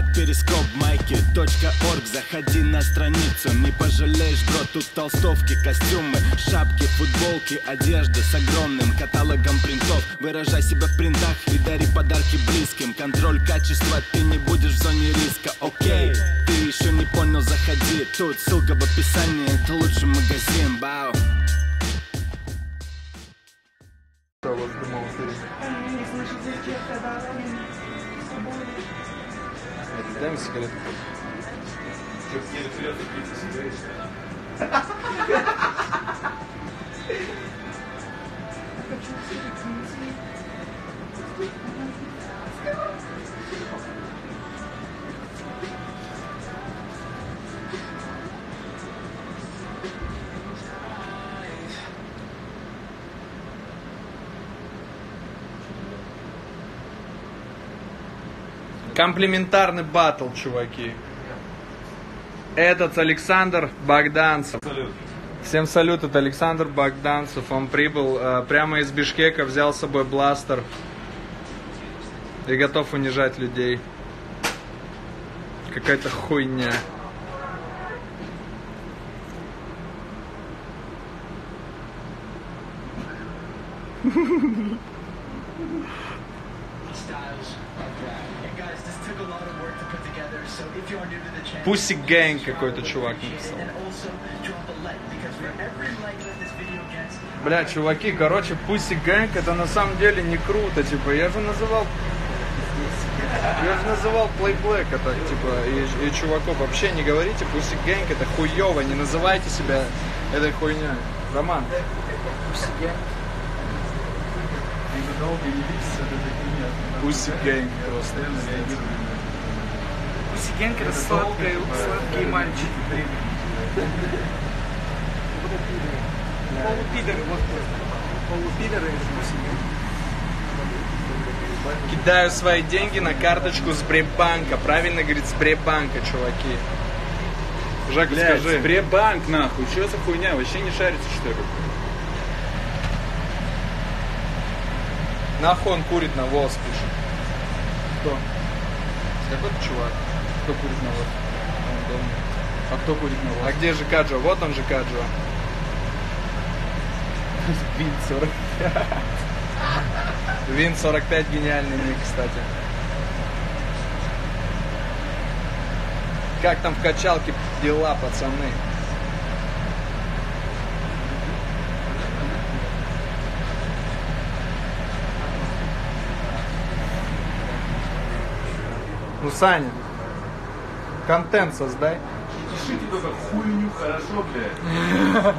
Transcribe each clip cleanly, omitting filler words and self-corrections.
перископ, майки.орг. Заходи на страницу, не пожалеешь, бро. Тут толстовки, костюмы, шапки, футболки, одежда с огромным каталогом принтов. Выражай себя в принтах и дари подарки близким. Контроль качества, ты не будешь в зоне риска. Окей, ты еще не понял, заходи. Тут ссылка в описании, это лучший магазин. Бау. Дай мне сигарету. Комплиментарный баттл, чуваки. Этот Александр Богданцев. Салют. Всем салют, это Александр Богданцев. Он прибыл прямо из Бишкека, взял с собой бластер и готов унижать людей. Какая-то хуйня. Pussy Gang какой-то чувак написал. Бля, чуваки, короче, Pussy Gang это на самом деле не круто, типа, я же называл Play Black, это, типа, и чуваков, вообще не говорите Pussy Gang, это хуёво, не называйте себя этой хуйней. Роман. Pussy Gang. Pussy Gang просто. Pussy Gang это сладкие мальчики. Полупидоры, вот полупидоры из Pussy Gang. Кидаю свои деньги на карточку Сбербанка. Правильно говорит Сбербанка, чуваки. Жак, Блядь, скажи. Сбербанк нахуй, что за хуйня? Вообще не шарится, что ли? Нахуй он курит на волос, пишет. Кто? Какой-то чувак. Кто курит на вас? Он дома. А кто курит на А вас? где же Каджо? Вот он же Каджо. Вин 45. Вин 45 гениальный ник, кстати. Как там в качалке дела, пацаны? Ну, Саня, контент создай. Пишите только хуйню, хорошо, блядь.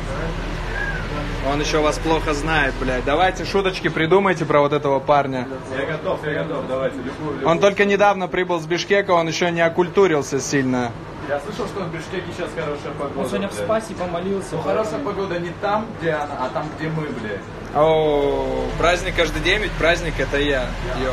Он еще вас плохо знает, блядь. Давайте шуточки придумайте про вот этого парня. Я готов, давайте. Любую. Он только недавно прибыл с Бишкека, он еще не оккультурился сильно. Я слышал, что в Бишкеке сейчас хорошая погода. Он сегодня в блядь. спасе помолился. Ну, хорошая погода не там, где она, а там, где мы, блядь. О, праздник каждый день, ведь праздник это я. Йоу.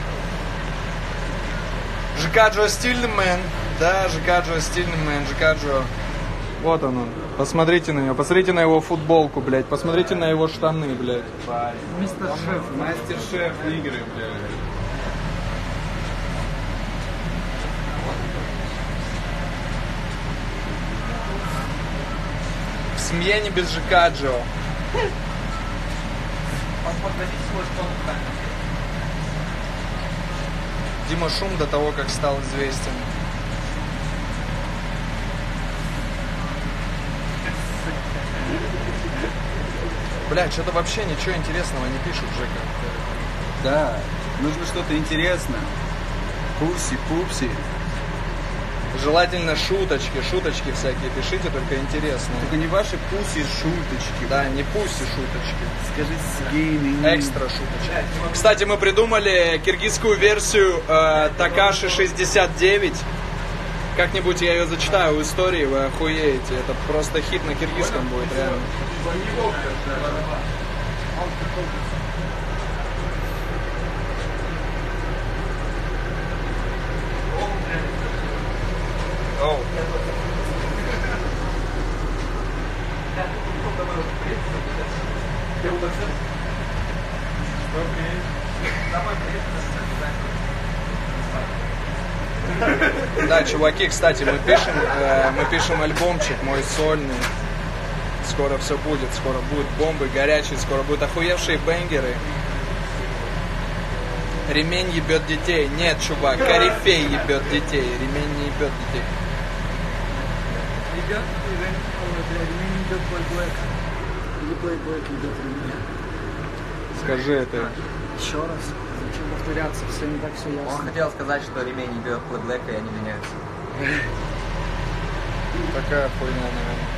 Жикаджо стильный мэн. Да, Жикаджо стильный мэн. Жикаджо. Вот он. Посмотрите на него. Посмотрите на его футболку, блядь. Посмотрите на его штаны, блядь. Мистер Шеф. Мастер-шеф игры, блядь. В семье не без Жикаджо. Дима Шум до того, как стал известен. Бля, что-то вообще ничего интересного не пишут, Жека. Да, нужно что-то интересное. Пупси, пупси. Желательно шуточки всякие пишите, только интересные. Только не ваши пуси шуточки. Да, не пусть шуточки. Скажите гейный. Экстра шуточки. Кстати, мы придумали киргизскую версию Такаши 69. Как-нибудь я ее зачитаю в истории, вы охуеете. Это просто хит на киргизском будет, реально. Оу. Да, чуваки, кстати, мы пишем альбомчик мой сольный. Скоро все будет, скоро будут бомбы горячие, скоро будут охуевшие бенгеры. Ремень ебет детей. Нет, чувак, корифей ебет детей. Ремень не ебет детей. Ремень идет Black. Или Black идет ремень. Скажи это. Еще раз. Зачем повторяться? Все не так все ясно. Он хотел сказать, что ремень идет под Блэка, и они меняются. Такая хуйня, наверное.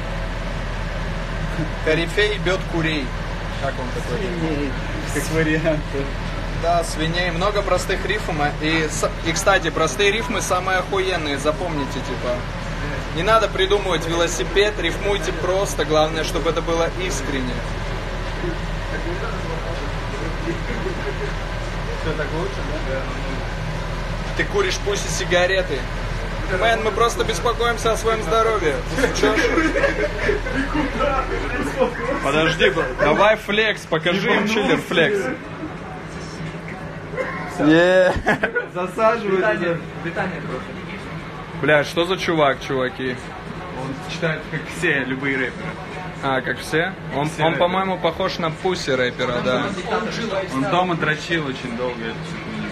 Корифей ебет курей. Как он такой? Как вариант. Да, свиней. Много простых рифм. И, кстати, простые рифмы самые охуенные. Запомните, типа. Не надо придумывать велосипед, рифмуйте просто. Главное, чтобы это было искренне. Все так лучше, да? Ты куришь пусть и сигареты. Мэн, мы просто беспокоимся о своем здоровье. Чё? Подожди, давай флекс, покажи им чиллер флекс. Засаживает. Британия просто. Бля, что за чувак, чуваки? Он читает, как все, любые рэперы. А, как все? Он, Все он рэперы. по-моему, похож на Пусси рэпера, да. Он дома дрочил очень долго эту секунду.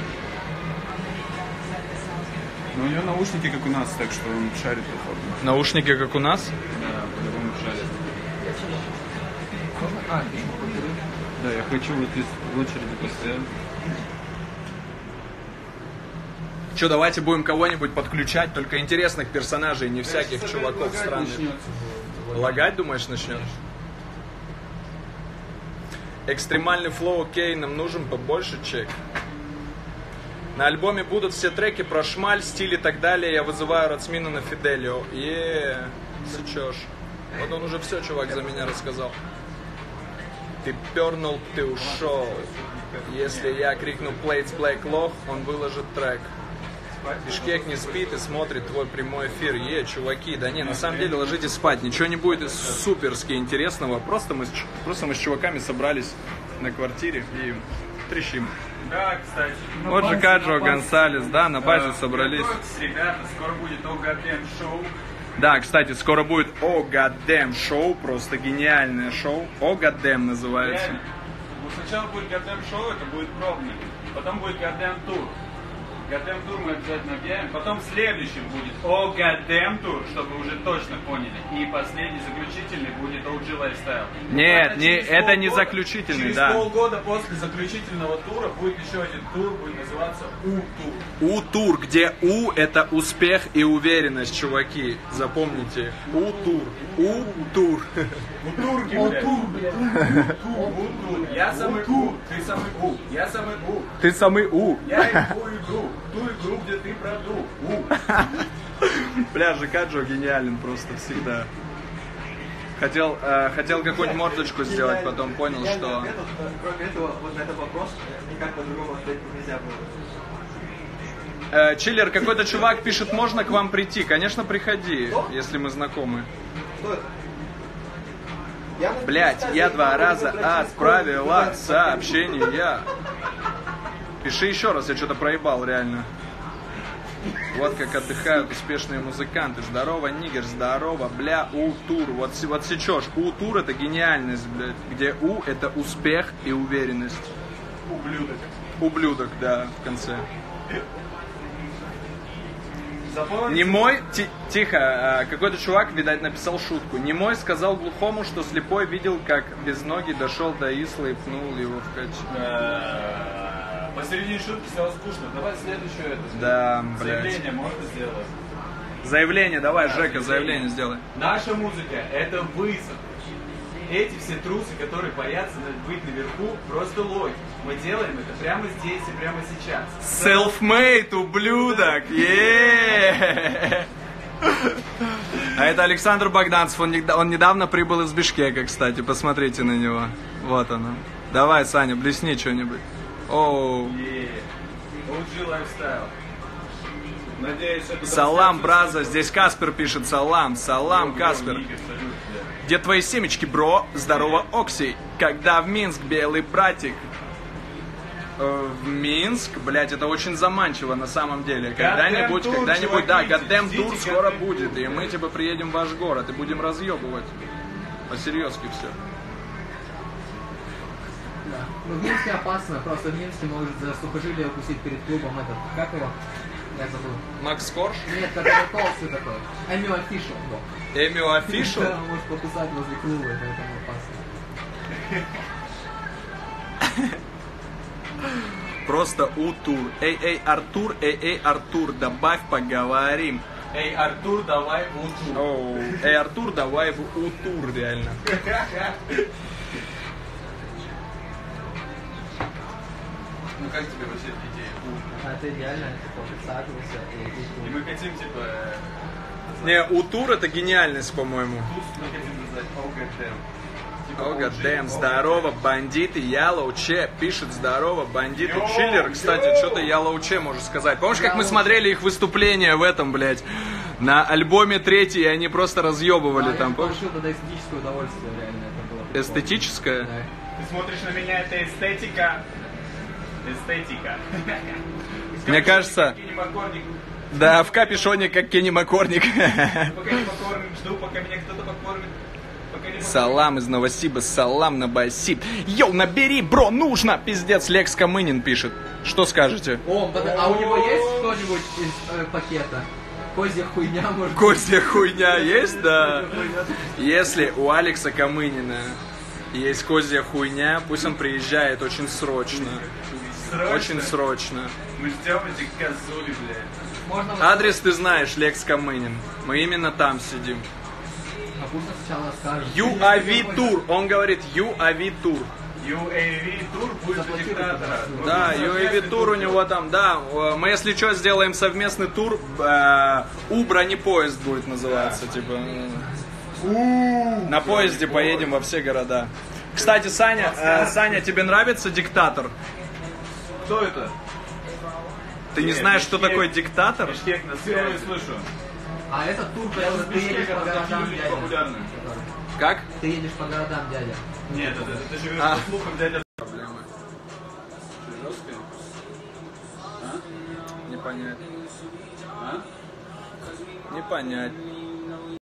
Но у него наушники, как у нас, так что он шарит, походу. Наушники, как у нас? Да, по-любому шарит. Да, я хочу вот из очереди постоять. Че, давайте будем кого-нибудь подключать, только интересных персонажей, не всяких чуваков странных. Лагать, думаешь, начнет? Экстремальный флоу, окей, нам нужен побольше чек. На альбоме будут все треки про шмаль, стиль и так далее. Я вызываю Рацмина на Фиделио. Сычешь. Вот он уже все, чувак, за меня рассказал. Ты пернул, ты ушел. Если я крикну Plates Black Loch, он выложит трек. Бишкек не спит и смотрит твой прямой эфир. Чуваки, да не, на самом деле ложитесь спать. Ничего не будет суперски интересного. Просто мы с чуваками собрались на квартире и трещим. Да, кстати. Вот же Каджо Гонсалес, да, на базе собрались. Ребята, скоро будет Oh Goddamn шоу. Да, кстати, скоро будет Oh Goddamn шоу, просто гениальное шоу. Oh Goddamn называется. Реально. Вот сначала будет Goddamn шоу, это будет пробный. Потом будет Goddamn тур. Goddamn тур мы обязательно объявим. Потом следующим будет Oh Goddamn тур, чтобы вы уже точно поняли. И последний, заключительный, будет OG Lifestyle. Нет, Через это не полгода- заключительный, через да. полгода после заключительного тура будет еще один тур, будет называться У-тур. У-тур, где У это успех и уверенность, чуваки. Запомните. У-тур. У-тур. У-турки, блядь. У-тур. Я самый У, ты самый У. Я самый У. Ты самый У. Я игру игру. Ту игру, где ты продул. У. Бля, Жикаджо гениален просто всегда. Хотел какую-нибудь мордочку сделать, потом понял, что... Кроме этого, вот на этот вопрос никак по-другому ответить нельзя было. Чиллер, какой-то чувак пишет, можно к вам прийти? Конечно, приходи, если мы знакомы. Что это? Блять, я 2 раза отправила сообщение. Пиши еще раз, я что-то проебал, реально. Вот как отдыхают успешные музыканты. Здорово, нигер, здорово, бля, У-тур. Вот сечешь, У-тур это гениальность, блядь. Где У это успех и уверенность. Ублюдок. Ублюдок, да, в конце. Запомните? Немой, тихо, какой-то чувак, видать, написал шутку. Немой сказал глухому, что слепой видел, как без ноги дошел до Исла и пнул его в кач. Посередине шутки стало скучно. Давай следующую это. Да, блядь. Заявление можно сделать? Заявление, давай, Жека, заявление сделай. Наша музыка – это вызов. Эти все трусы, которые боятся быть наверху, просто лохи. Мы делаем это прямо здесь и прямо сейчас. Self-made, ублюдок! А это Александр Богданцев, он недавно прибыл из Бишкека, кстати, посмотрите на него. Вот оно. Давай, Саня, блесни что-нибудь. Оу. OG Lifestyle. Надеюсь, это... Салам, браза, здесь Каспер пишет, салам, Каспер. Где твои семечки, бро? Здорово, Окси. Когда в Минск, белый братик? в Минск, блядь, это очень заманчиво на самом деле. Когда-нибудь, да, Goddamn Tour скоро будет, и мы, типа, приедем в ваш город и будем разъебывать. По-серьезки все. Да. Ну, в Минске опасно, просто в Минске может за сухожилие укусить перед клубом этот, как его? Я забыл. Макс Корж? Нет, который толстый такой. Эмио Офишл. Эмио Офишл? Да, может покусать возле клуба, поэтому опасно. Просто Утур. Эй, Артур, добавь, поговорим. Эй, Артур, давай в Утур. Оу, эй, Артур, давай в Утур, реально. Ну как тебе вообще эта идея? Это идеально, типа, присаживался И мы хотим, типа... Не, Утур это гениальность, по-моему. Тут мы хотим назвать ОГДМ. О, гадэм, здорово, бандиты, Ялоуче, пишет здорово, бандиты, Чиллер, кстати, что-то Ялоуче можешь сказать. Помнишь, как мы смотрели их выступление в этом, блядь, на альбоме 3, и они просто разъебывали да, там, я помнишь? получил тогда эстетическое удовольствие, реально, это было прикольно. Эстетическое? Да. Ты смотришь на меня, это эстетика. Эстетика. Мне кажется, да, в капюшоне, как Кенни Маккорник. Пока не покормим, жду, пока меня кто-то покормит. Салам из Новосиба, салам на Басип. Йоу, набери, бро, нужно! Пиздец, Лекс Камынин пишет. Что скажете? О, а у него есть что-нибудь из пакета? Козья хуйня, может? Козья хуйня есть, да? Если у Алекса Камынина есть козья хуйня, пусть он приезжает очень срочно. Очень срочно. Мы ждем этих козули, блядь. Можно Адрес ты знаешь, Лекс Камынин. Мы именно там сидим. А пусть он сначала скажет. UAV Tour. Он говорит UAV Tour. UAV тур будет у диктатора. Да, UAV Tour у него там, да. Мы, если что, сделаем совместный тур. У бронепоезд будет называться, типа. На поезде поедем во все города. Кстати, Саня, тебе нравится диктатор? Кто это? Ты не знаешь, что такое диктатор? Бишкек на связи. слышу. А этот тур, который ты едешь по городам, дядя. Популярный. Как? Ты едешь по городам, дядя. Нет, это живешь А. по слухам, дядя. Проблемы. Жесткая? Не понять. А? Не понять.